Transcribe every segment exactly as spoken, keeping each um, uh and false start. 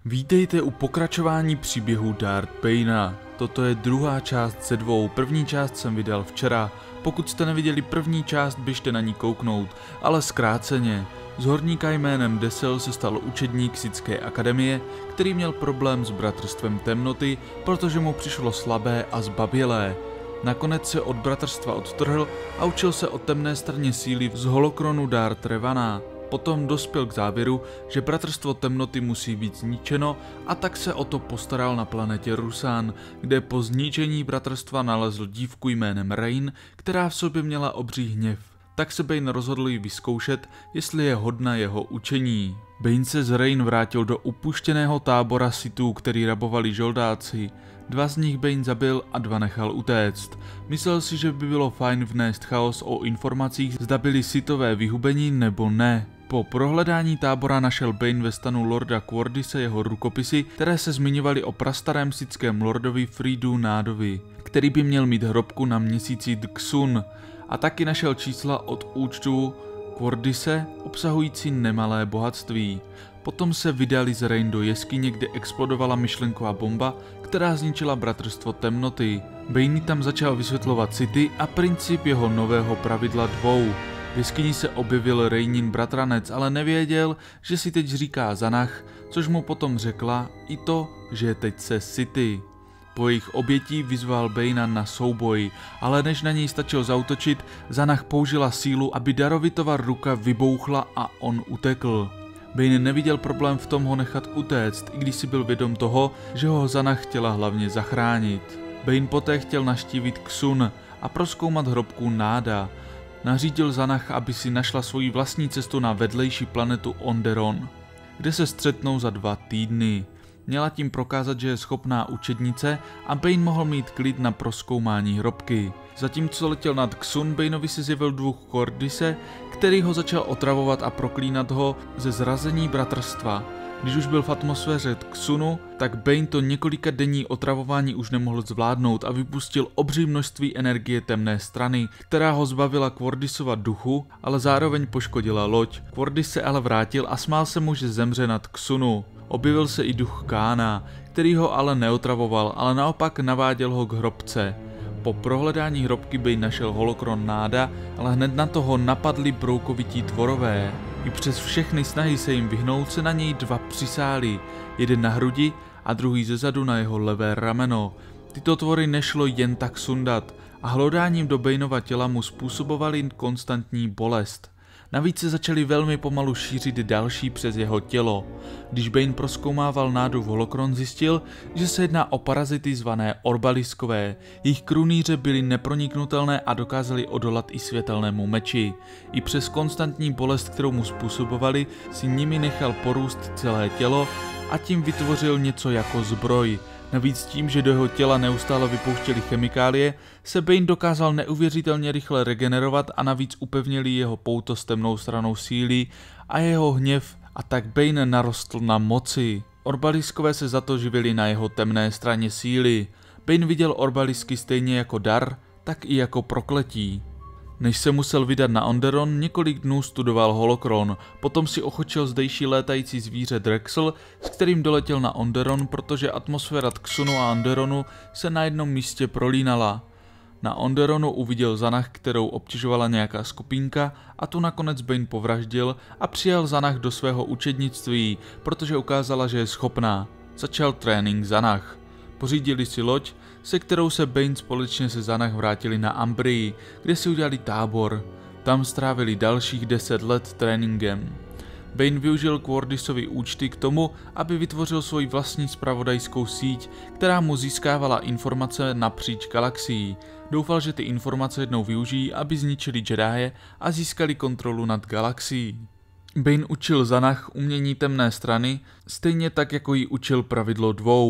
Vítejte u pokračování příběhu Darth Bane'a. Toto je druhá část ze dvou, první část jsem vydal včera. Pokud jste neviděli první část, běžte na ní kouknout, ale zkráceně. Z horníka jménem Desel se stal učedník Sithské akademie, který měl problém s bratrstvem temnoty, protože mu přišlo slabé a zbabělé. Nakonec se od bratrstva odtrhl a učil se o temné straně síly z holokronu Darth Revana. Potom dospěl k závěru, že bratrstvo temnoty musí být zničeno, a tak se o to postaral na planetě Rusan, kde po zničení bratrstva nalezl dívku jménem Rain, která v sobě měla obří hněv. Tak se Bane rozhodl ji vyzkoušet, jestli je hodna jeho učení. Bane se z Rain vrátil do upuštěného tábora Sithů, který rabovali žoldáci. Dva z nich Bane zabil a dva nechal utéct. Myslel si, že by bylo fajn vnést chaos o informacích, zda byli Sithové vyhubení nebo ne. Po prohledání tábora našel Bane ve stanu lorda Quordise jeho rukopisy, které se zmiňovaly o prastarém sithském lordovi Freedu Nádovi, který by měl mít hrobku na měsíci Dxun, a taky našel čísla od účtu Quordise obsahující nemalé bohatství. Potom se vydali z Rain do jeskyně, kde explodovala myšlenková bomba, která zničila bratrstvo temnoty. Bane tam začal vysvětlovat Sithy a princip jeho nového pravidla dvou. V jeskyni se objevil Rainin bratranec, ale nevěděl, že si teď říká Zanach, což mu potom řekla i to, že teď se Sithy. Po jejich obětí vyzval Banea na souboj, ale než na něj stačil zaútočit, Zanach použila sílu, aby Darovitova ruka vybouchla a on utekl. Bane neviděl problém v tom ho nechat utéct, i když si byl vědom toho, že ho Zanach chtěla hlavně zachránit. Bane poté chtěl navštívit Xun a prozkoumat hrobku Náda. Nařídil Zanach, aby si našla svoji vlastní cestu na vedlejší planetu Onderon, kde se střetnou za dva týdny. Měla tím prokázat, že je schopná učednice, a Bane mohl mít klid na prozkoumání hrobky. Zatímco letěl nad Xun, Baneovi se zjevil duch Quordise, který ho začal otravovat a proklínat ho ze zrazení bratrstva. Když už byl v atmosféře Xunu, tak Bane to několika denní otravování už nemohl zvládnout a vypustil obří množství energie temné strany, která ho zbavila Quordisova duchu, ale zároveň poškodila loď. Quordis se ale vrátil a smál se mu, že zemře nad Xunu. Objevil se i duch Kána, který ho ale neotravoval, ale naopak naváděl ho k hrobce. Po prohledání hrobky Bane našel holokron Náda, ale hned na toho napadli broukovití tvorové. I přes všechny snahy se jim vyhnout se na něj dva přisáli, jeden na hrudi a druhý zezadu na jeho levé rameno. Tyto tvory nešlo jen tak sundat a hlodáním do Baneova těla mu způsobovali konstantní bolest. Navíc se začaly velmi pomalu šířit další přes jeho tělo. Když Bane prozkoumával Nádův holokron, zjistil, že se jedná o parazity zvané orbaliskové. Jejich krunýře byly neproniknutelné a dokázali odolat i světelnému meči. I přes konstantní bolest, kterou mu způsobovali, si nimi nechal porůst celé tělo a tím vytvořil něco jako zbroj. Navíc tím, že do jeho těla neustále vypouštěli chemikálie, se Bane dokázal neuvěřitelně rychle regenerovat a navíc upevnili jeho pouto s temnou stranou síly a jeho hněv, a tak Bane narostl na moci. Orbaliskové se za to živili na jeho temné straně síly. Bane viděl orbalisky stejně jako dar, tak i jako prokletí. Než se musel vydat na Onderon, několik dnů studoval holokron, potom si ochočil zdejší létající zvíře Drexel, s kterým doletěl na Onderon, protože atmosféra Xunu a Onderonu se na jednom místě prolínala. Na Onderonu uviděl Zanach, kterou obtěžovala nějaká skupinka, a tu nakonec Bane povraždil a přijal Zanach do svého učednictví, protože ukázala, že je schopná. Začal trénink Zanach. Pořídili si loď, se kterou se Bane společně se Zanach vrátili na Ambrii, kde si udělali tábor. Tam strávili dalších deset let tréninkem. Bane využil Quordisovy účty k tomu, aby vytvořil svoji vlastní zpravodajskou síť, která mu získávala informace napříč galaxií. Doufal, že ty informace jednou využijí, aby zničili Jedije a získali kontrolu nad galaxií. Bane učil Zanach umění temné strany, stejně tak jako ji učil pravidlo dvou.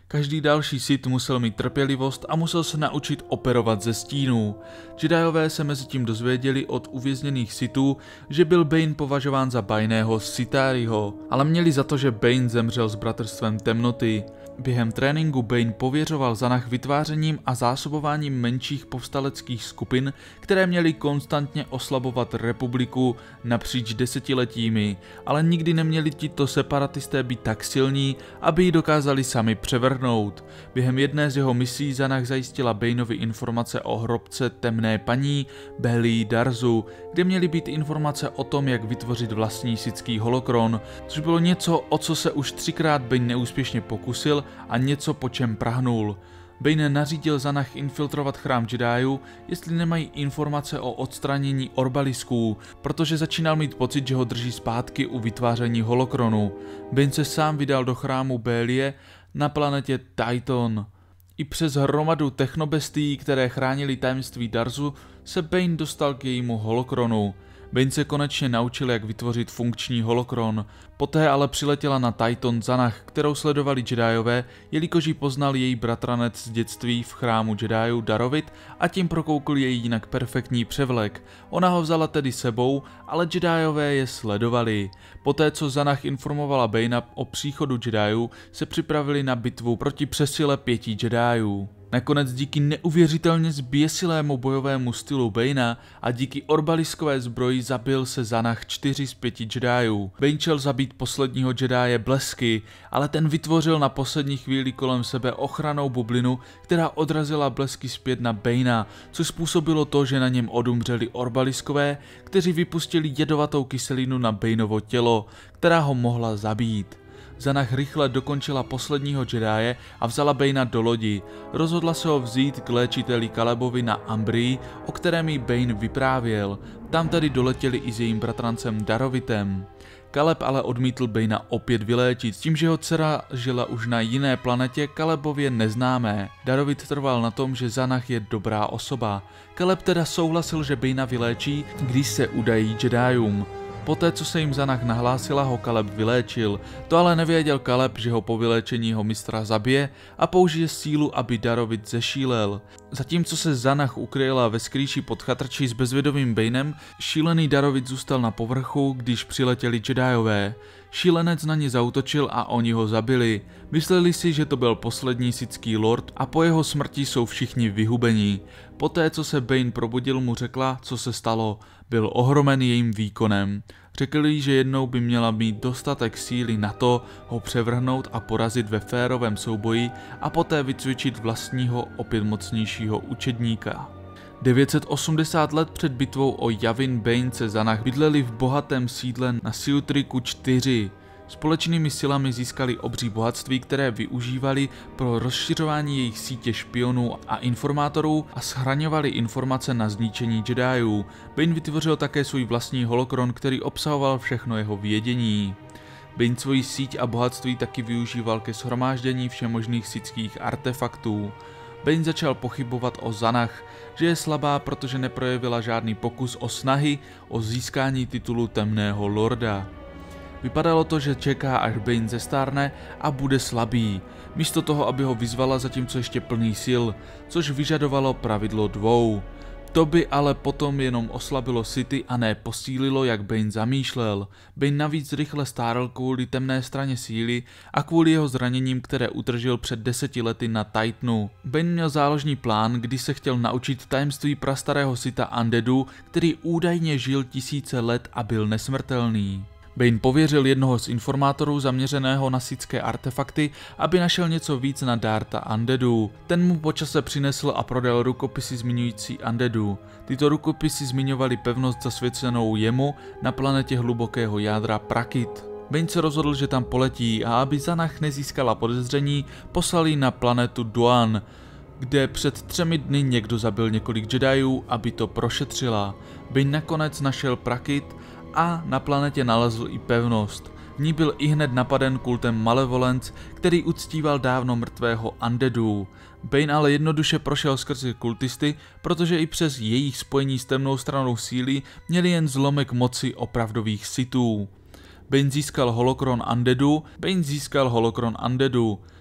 Každý další Sith musel mít trpělivost a musel se naučit operovat ze stínů. Jediové se mezi tím dozvěděli od uvězněných Sithů, že byl Bane považován za bajného Sithariho, ale měli za to, že Bane zemřel s bratrstvem temnoty. Během tréninku Bane pověřoval Zanach vytvářením a zásobováním menších povstaleckých skupin, které měly konstantně oslabovat republiku napříč desetiletími, ale nikdy neměli tito separatisté být tak silní, aby ji dokázali sami převrhnout. Během jedné z jeho misí Zanach zajistila Baneovi informace o hrobce temné paní Beli Darzu, kde měly být informace o tom, jak vytvořit vlastní sithský holokron, což bylo něco, o co se už třikrát Bane neúspěšně pokusil a něco, po čem prahnul. Bane nařídil Zanach infiltrovat chrám Jediů, jestli nemají informace o odstranění orbalisků, protože začínal mít pocit, že ho drží zpátky u vytváření holokronu. Bane se sám vydal do chrámu Belie na planetě Titan. I přes hromadu technobestií, které chránili tajemství Darzu, se Bane dostal k jejímu holokronu. Bane se konečně naučil, jak vytvořit funkční holokron. Poté ale přiletěla na Titan Zanach, kterou sledovali Jediové, jelikož ji poznal její bratranec z dětství v chrámu Jediů Darovit a tím prokoukl její jinak perfektní převlek. Ona ho vzala tedy sebou, ale Jediové je sledovali. Poté, co Zanach informovala Banea o příchodu Jediů, se připravili na bitvu proti přesile pěti Jediů. Nakonec díky neuvěřitelně zběsilému bojovému stylu Banea a díky orbaliskové zbroji zabil se Zanach čtyři z pěti Jediů. Bane chtěl zabít posledního Jedie blesky, ale ten vytvořil na poslední chvíli kolem sebe ochrannou bublinu, která odrazila blesky zpět na Banea, což způsobilo to, že na něm odumřeli orbaliskové, kteří vypustili jedovatou kyselinu na Baneovo tělo, která ho mohla zabít. Zanach rychle dokončila posledního Jedie a vzala Banea do lodi. Rozhodla se ho vzít k léčiteli Calebovi na Ambrii, o kterém jí Bane vyprávěl. Tam tedy doletěli i s jejím bratrancem Darovitem. Caleb ale odmítl Banea opět vyléčit, tím, že jeho dcera žila už na jiné planetě Calebově neznámé. Darovit trval na tom, že Zanach je dobrá osoba. Caleb teda souhlasil, že Banea vyléčí, když se udají Jediům. Poté, co se jim Zanach nahlásila, ho Caleb vyléčil. To ale nevěděl Caleb, že ho po vyléčení jeho mistra zabije a použije sílu, aby Darovit zešílel. Zatímco se Zanach ukryla ve skrýši pod chatrčí s bezvědomým Banem, šílený Darovit zůstal na povrchu, když přiletěli Jediové. Šílenec na ně zaútočil a oni ho zabili. Mysleli si, že to byl poslední sithský lord a po jeho smrti jsou všichni vyhubení. Poté, co se Bane probudil, mu řekla, co se stalo. Byl ohromen jejím výkonem. Řekl jí, že jednou by měla mít dostatek síly na to ho převrhnout a porazit ve férovém souboji a poté vycvičit vlastního opět mocnějšího učedníka. devět set osmdesát let před bitvou o Yavin Bane se Zanach bydleli v bohatém sídle na Siutriku čtyři. Společnými silami získali obří bohatství, které využívali pro rozšiřování jejich sítě špionů a informátorů a schraňovali informace na zničení Jediů. Bane vytvořil také svůj vlastní holokron, který obsahoval všechno jeho vědění. Bane svoji síť a bohatství taky využíval ke shromáždění všemožných sithských artefaktů. Bane začal pochybovat o Zanach, že je slabá, protože neprojevila žádný pokus o snahy o získání titulu temného lorda. Vypadalo to, že čeká, až Bane zestárne a bude slabý, místo toho, aby ho vyzvala, zatímco ještě plný sil, což vyžadovalo pravidlo dvou. To by ale potom jenom oslabilo Sithy a ne posílilo, jak Bane zamýšlel. Bane navíc rychle stárl kvůli temné straně síly a kvůli jeho zraněním, které utržil před deseti lety na Titanu. Bane měl záložní plán, kdy se chtěl naučit tajemství prastarého Sitha Undeadu, který údajně žil tisíce let a byl nesmrtelný. Bane pověřil jednoho z informátorů zaměřeného na sithské artefakty, aby našel něco víc na Dartha Undeadu. Ten mu po čase přinesl a prodal rukopisy zmiňující Undeadu. Tyto rukopisy zmiňovaly pevnost zasvěcenou jemu na planetě hlubokého jádra Prakit. Bane se rozhodl, že tam poletí a aby Zanach nezískala podezření, poslal ji na planetu Duan, kde před třemi dny někdo zabil několik Jediů, aby to prošetřila. Bane nakonec našel Prakit a na planetě nalezl i pevnost. V ní byl ihned napaden kultem Malevolence, který uctíval dávno mrtvého Undeadu. Bane ale jednoduše prošel skrze kultisty, protože i přes jejich spojení s temnou stranou síly měli jen zlomek moci opravdových Sithů. Bane získal holokron Undeadu, Bane získal holokron Undeadu.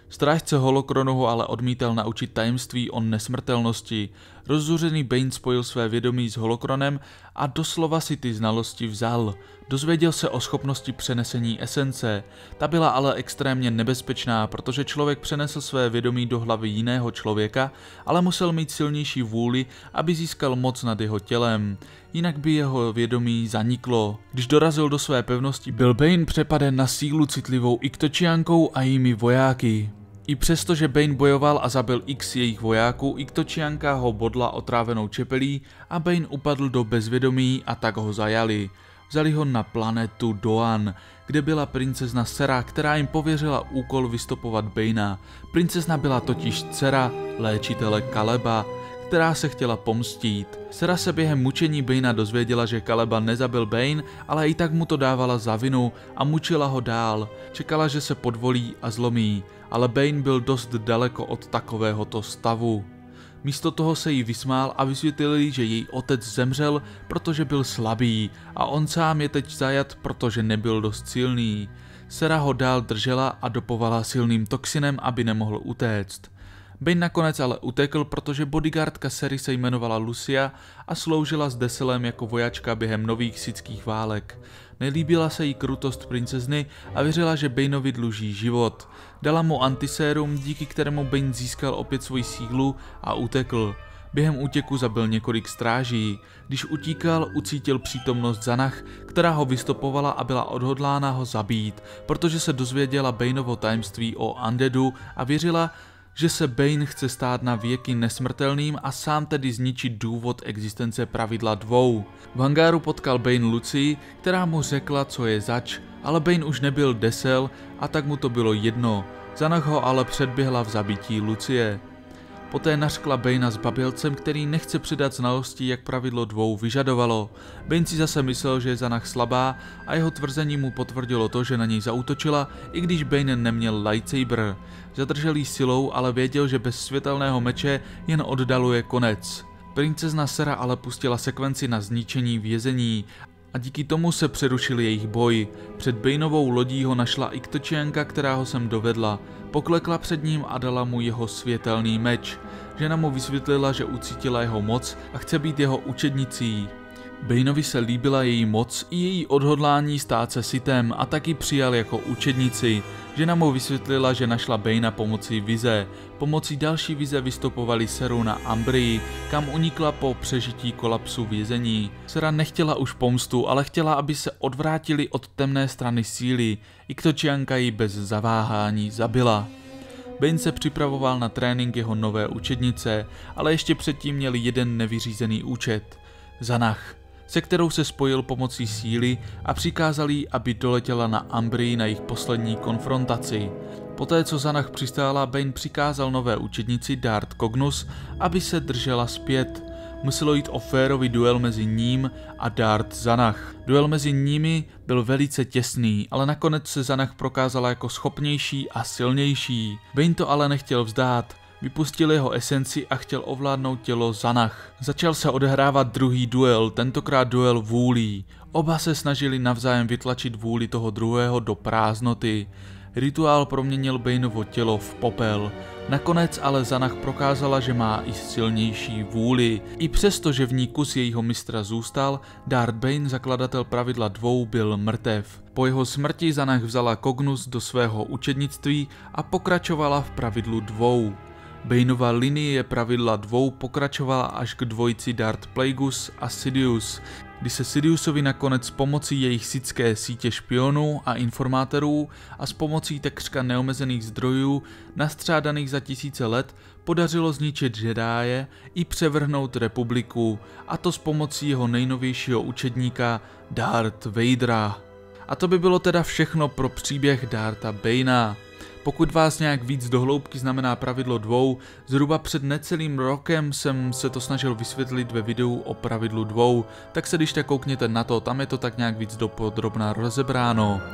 Strážce Holokronu ho ale odmítal naučit tajemství o nesmrtelnosti. Rozzuřený Bane spojil své vědomí s Holokronem a doslova si ty znalosti vzal. Dozvěděl se o schopnosti přenesení esence. Ta byla ale extrémně nebezpečná, protože člověk přenesl své vědomí do hlavy jiného člověka, ale musel mít silnější vůli, aby získal moc nad jeho tělem. Jinak by jeho vědomí zaniklo. Když dorazil do své pevnosti, byl Bane přepaden na sílu citlivou Iktočiankou a jejími vojáky. I přesto, že Bane bojoval a zabil x jejich vojáků, Iktočianka ho bodla otrávenou čepelí a Bane upadl do bezvědomí a tak ho zajali. Vzali ho na planetu Doan, kde byla princezna Sera, která jim pověřila úkol vystopovat Banea. Princezna byla totiž dcera léčitele Kaleba, která se chtěla pomstít. Sera se během mučení Banea dozvěděla, že Kaleba nezabil Bane, ale i tak mu to dávala za vinu a mučila ho dál. Čekala, že se podvolí a zlomí, ale Bane byl dost daleko od takovéhoto stavu. Místo toho se jí vysmál a vysvětlili, že její otec zemřel, protože byl slabý a on sám je teď zajat, protože nebyl dost silný. Sera ho dál držela a dopovala silným toxinem, aby nemohl utéct. Bane nakonec ale utekl, protože bodyguardka Sery se jmenovala Lucia a sloužila s Deselem jako vojačka během nových sithských válek. Nelíbila se jí krutost princezny a věřila, že Baneovi dluží život. Dala mu antisérum, díky kterému Bane získal opět svoji sílu a utekl. Během útěku zabil několik stráží. Když utíkal, ucítil přítomnost Zanach, která ho vystopovala a byla odhodlána ho zabít, protože se dozvěděla Baneovo tajemství o Undeadu a věřila, že se Bane chce stát na věky nesmrtelným a sám tedy zničit důvod existence pravidla dvou. V hangáru potkal Bane Lucii, která mu řekla, co je zač, ale Bane už nebyl Desel a tak mu to bylo jedno. Zanach ho ale předběhla v zabití Lucie. Poté nařkla Banea s Babylcem, který nechce předat znalosti, jak pravidlo dvou vyžadovalo. Bane si zase myslel, že je Zanach slabá a jeho tvrzení mu potvrdilo to, že na něj zaútočila, i když Bane neměl lightsaber. Zadržel jí silou, ale věděl, že bez světelného meče jen oddaluje konec. Princezna Sera ale pustila sekvenci na zničení vězení a díky tomu se přerušil jejich boj. Před Baneovou lodí ho našla Iktočianka, která ho sem dovedla. Poklekla před ním a dala mu jeho světelný meč. Žena mu vysvětlila, že ucítila jeho moc a chce být jeho učednicí. Baneovi se líbila její moc i její odhodlání stát se Sithem a taky přijal jako učednici. Žena mu vysvětlila, že našla Banea pomocí vize. Pomocí další vize vystopovali Seru na Ambrii, kam unikla po přežití kolapsu vězení. Sera nechtěla už pomstu, ale chtěla, aby se odvrátili od temné strany síly. Iktočianka ji bez zaváhání zabila. Bane se připravoval na trénink jeho nové učednice, ale ještě předtím měl jeden nevyřízený účet. Zanach, se kterou se spojil pomocí síly a přikázal jí, aby doletěla na Ambrii na jejich poslední konfrontaci. Poté, co Zanach přistála, Bane přikázal nové učednici Darth Cognus, aby se držela zpět. Muselo jít o férový duel mezi ním a Darth Zanach. Duel mezi nimi byl velice těsný, ale nakonec se Zanach prokázala jako schopnější a silnější. Bane to ale nechtěl vzdát. Vypustil jeho esenci a chtěl ovládnout tělo Zanach. Začal se odehrávat druhý duel, tentokrát duel vůlí. Oba se snažili navzájem vytlačit vůli toho druhého do prázdnoty. Rituál proměnil Baneovo tělo v popel. Nakonec ale Zanach prokázala, že má i silnější vůli. I přesto, že v ní kus jejího mistra zůstal, Darth Bane, zakladatel pravidla dvou, byl mrtev. Po jeho smrti Zanach vzala Cognus do svého učednictví a pokračovala v pravidlu dvou. Baneova linie pravidla dvou pokračovala až k dvojici Darth Plagueis a Sidious, kdy se Sidiousovi nakonec pomocí jejich sithské sítě špionů a informátorů a s pomocí takřka neomezených zdrojů nastřádaných za tisíce let podařilo zničit Jedié i převrhnout republiku, a to s pomocí jeho nejnovějšího učedníka Darth Vadera. A to by bylo teda všechno pro příběh Dartha Banea. Pokud vás nějak víc dohloubky znamená pravidlo dvou, zhruba před necelým rokem jsem se to snažil vysvětlit ve videu o pravidlu dvou, tak se když tak koukněte na to, tam je to tak nějak víc dopodrobná rozebráno.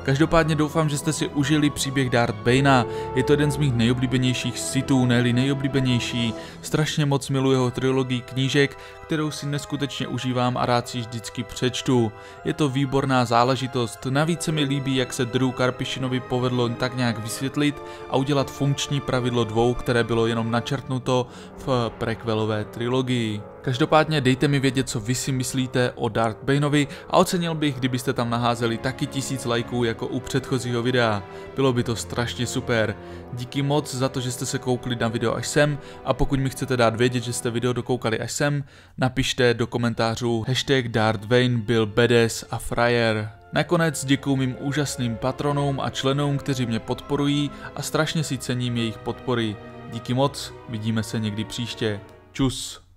Každopádně doufám, že jste si užili příběh Darth Banea. Je to jeden z mých nejoblíbenějších Sithů, ne-li nejoblíbenější. Strašně moc miluji jeho trilogii knížek, kterou si neskutečně užívám a rád si ji vždycky přečtu. Je to výborná záležitost. Navíc se mi líbí, jak se Drew Karpyšinovi povedlo tak nějak vysvětlit a udělat funkční pravidlo dvou, které bylo jenom načrtnuto v prequelové trilogii. Každopádně dejte mi vědět, co vy si myslíte o Darth Baneovi a ocenil bych, kdybyste tam naházeli taky tisíc lajků jako u předchozího videa. Bylo by to strašně super. Díky moc za to, že jste se koukli na video až sem a pokud mi chcete dát vědět, že jste video dokoukali až sem, napište do komentářů hashtag Darth Bane byl badass a frajer. Nakonec děkuju mým úžasným patronům a členům, kteří mě podporují a strašně si cením jejich podpory. Díky moc, vidíme se někdy příště. Čus.